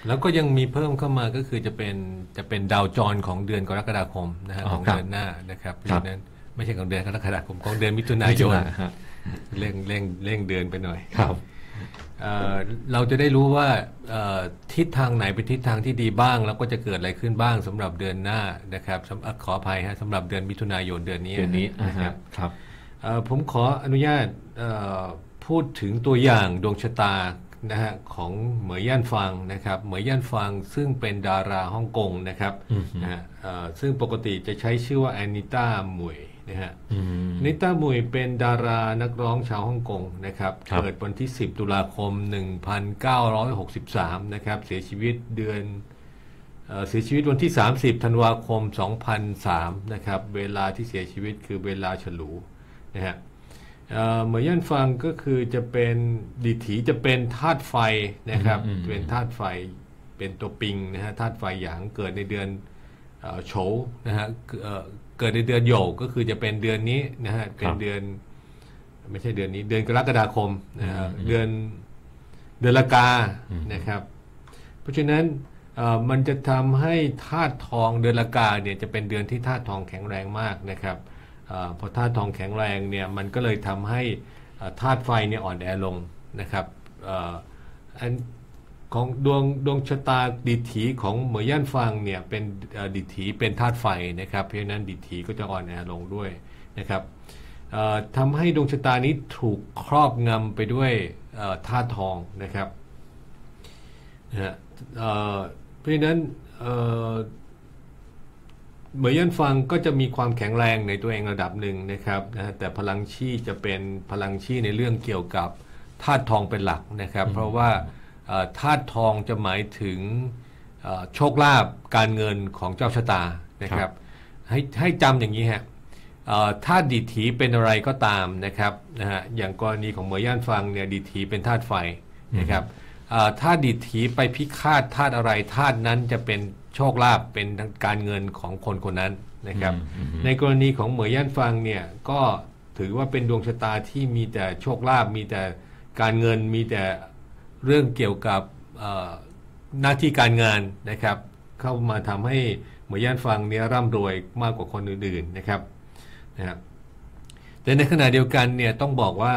แล้วก็ยังมีเพิ่มเข้ามาก็คือจะเป็นดาวจรของเดือนกรกฎาคมนะฮะของเดือนหน้านะครับเพราะฉะนั้นไม่ใช่ของเดือนกรกฎาคมของเดือนมิถุนายนเร่งเดือนไปหน่อยครับเราจะได้รู้ว่าทิศทางไหนเป็นทิศทางที่ดีบ้างแล้วก็จะเกิดอะไรขึ้นบ้างสำหรับเดือนหน้านะครับขออภัยฮะสำหรับเดือนมิถุนายนเดือนนี้นะครับผมขออนุญาตพูดถึงตัวอย่างดวงชะตานะฮะของเหมยย่านฟางนะครับเหมยย่านฟางซึ่งเป็นดาราฮ่องกงนะครับนะฮะซึ่งปกติจะใช้ชื่อว่าแอนิต้าหมวยนะฮะนิต้าหมวยเป็นดารานักร้องชาวฮ่องกงนะครับเกิดวันที่10ตุลาคม1963นะครับเสียชีวิตวันที่30ธันวาคม2003นะครับเวลาที่เสียชีวิตคือเวลาฉลูนะฮะเหมยย่านฟางก็คือจะเป็นดิถีจะเป็นธาตุไฟนะครับเป็นธาตุไฟเป็นตัวปิงนะฮะธาตุไฟหยางเกิดในเดือนโฉวนะฮะเกิดในเดือนโหยก็คือจะเป็นเดือนนี้นะฮะเป็นเดือนไม่ใช่เดือนนี้เดือนกรกฎาคมนะฮะเดือนละกานะครับเพราะฉะนั้นมันจะทำให้ธาตุทองเดือนละกาเนี่ยจะเป็นเดือนที่ธาตุทองแข็งแรงมากนะครับพอธาตุทองแข็งแรงเนี่ยมันก็เลยทำให้ธาตุไฟเนี่ยอ่อนแอลงนะครับอันของดวงชะตาดิถีของเหมยย่านฟางเนี่ยเป็นดิถีเป็นธาตุไฟนะครับเพราะฉะนั้นดิถีก็จะอ่อนแอลงด้วยนะครับทำให้ดวงชะตานี้ถูกครอบงำไปด้วยธาตุทองนะครับเพราะฉะนั้นเหมยย่านฟางก็จะมีความแข็งแรงในตัวเองระดับหนึ่งนะครับแต่พลังชี่จะเป็นพลังชี่ในเรื่องเกี่ยวกับธาตุทองเป็นหลักนะครับเพราะว่าธาตุทองจะหมายถึงโชคลาภการเงินของเจ้าชะตานะครับให้จำอย่างนี้ฮะธาตุดิถีเป็นอะไรก็ตามนะครับนะฮะอย่างกรณีของเหมยย่านฟางเนี่ยดิถีเป็นธาตุไฟนะครับธาตุดิถีไปพิฆาตธาตุอะไรธาตุนั้นจะเป็นโชคลาภเป็นการเงินของคนคนนั้นนะครับในกรณีของเหมยย่านฟางเนี่ยก็ถือว่าเป็นดวงชะตาที่มีแต่โชคลาภมีแต่การเงินมีแต่เรื่องเกี่ยวกับหน้าที่การงานนะครับเข้ามาทำให้เหมยย่านฟางเนี่ยร่ำรวยมากกว่าคนอื่นๆนะครับแต่ในขณะเดียวกันเนี่ยต้องบอกว่า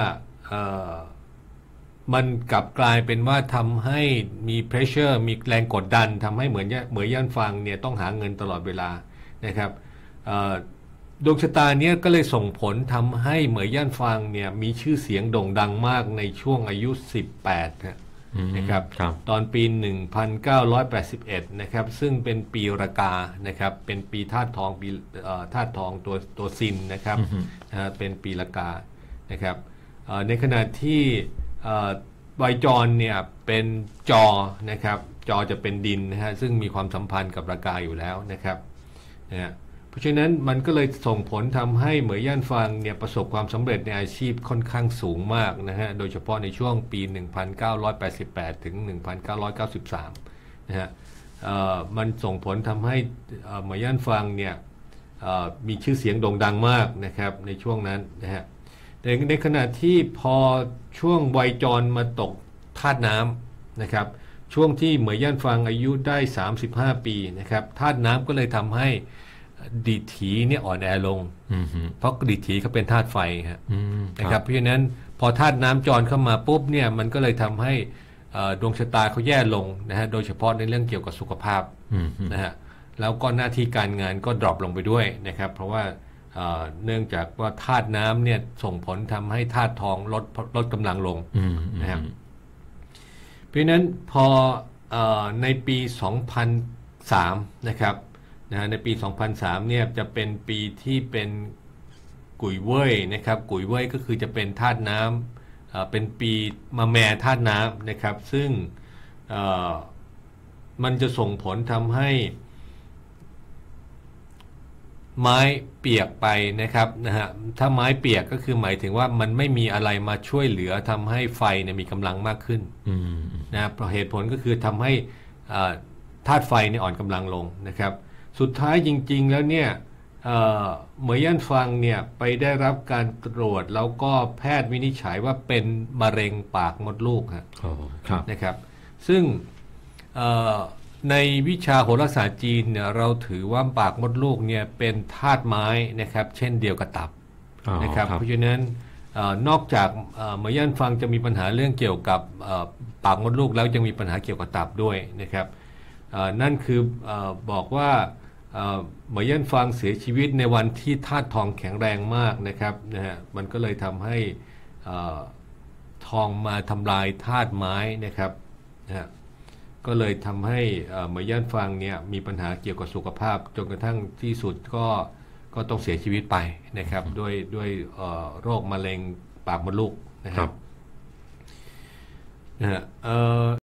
มันกลับกลายเป็นว่าทำให้มี pressure มีแรงกดดันทำให้เหมยย่านฟางเนี่ยต้องหาเงินตลอดเวลานะครับดวงชะตาเนี้ยก็เลยส่งผลทำให้เหมยย่านฟางเนี่ยมีชื่อเสียงโด่งดังมากในช่วงอายุ18นะครับตอนปี1981นะครับซึ่งเป็นปีระกานะครับเป็นปีธาตุทองปีธาตุทองตัวซินนะครับเป็นปีระกานะครับในขณะที่ไวจรเนี่ยเป็นจอนะครับจอจะเป็นดินนะฮะซึ่งมีความสัมพันธ์กับระกาอยู่แล้วนะครับเพราะฉะนั้นมันก็เลยส่งผลทำให้เหมยย่านฟางเนี่ยประสบความสำเร็จในอาชีพค่อนข้างสูงมากนะฮะโดยเฉพาะในช่วงปี1988ถึง1993นะฮะมันส่งผลทำให้เหมยย่านฟางเนี่ยมีชื่อเสียงโด่งดังมากนะครับในช่วงนั้นนะฮะแต่ในขณะที่พอช่วงวัยจรมาตกธาตุน้ำนะครับช่วงที่เหมยย่านฟางอายุได้35ปีนะครับธาตุน้ำก็เลยทำให้ดิถีเนี่ยอ่อนแอลงเพราะดิถีเขาเป็นธาตุไฟนะครับเพราะฉะนั้นพอธาตุน้ำจรเข้ามาปุ๊บเนี่ยมันก็เลยทำให้ดวงชะตาเขาแย่ลงนะฮะโดยเฉพาะในเรื่องเกี่ยวกับสุขภาพนะฮะแล้วก็หน้าที่การงานก็ดรอปลงไปด้วยนะครับเพราะว่าเนื่องจากว่าธาตุน้ำเนี่ยส่งผลทำให้ธาตุทองลดกำลังลงนะครับเพราะฉะนั้นพอในปี2003นะครับในปี2003เนี่ยจะเป็นปีที่เป็นกุยเว่ยนะครับกุยเว่ยก็คือจะเป็นธาตุน้ำเป็นปีมะแม่ธาตุน้ำนะครับซึ่งมันจะส่งผลทำให้ไม้เปียกไปนะครับนะฮะถ้าไม้เปียกก็คือหมายถึงว่ามันไม่มีอะไรมาช่วยเหลือทำให้ไฟเนี่ยมีกำลังมากขึ้นนะเหตุผลก็คือทำให้ธาตุไฟเนี่ยอ่อนกำลังลงนะครับสุดท้ายจริงๆแล้วเนี่ยเหมยย่านฟางเนี่ยไปได้รับการตรวจแล้วก็แพทย์วินิจฉัยว่าเป็นมะเร็งปากมดลูกนะครับซึ่งเอ่อในวิชาโหราศาสตร์จีนเนี่ยเราถือว่าปากมดลูกเนี่ยเป็นธาตุไม้นะครับเช่นเดียวกับตับนะครับเพราะฉะนั้นนอกจากเหมยยันฟังจะมีปัญหาเรื่องเกี่ยวกับปากมดลูกแล้วยังมีปัญหาเกี่ยวกับตับด้วยนะครับนั่นคือบอกว่าเหมยยันฟังเสียชีวิตในวันที่ธาตุทองแข็งแรงมากนะครับนะฮะมันก็เลยทำให้ทองมาทำลายธาตุไม้นะครับนะฮะก็เลยทำให้เหมยยันฟังเนี่ยมีปัญหาเกี่ยวกับสุขภาพจนกระทั่งที่สุดก็ต้องเสียชีวิตไปนะครับด้วยโรคมะเร็งปากมดลูกนะครับนะฮะ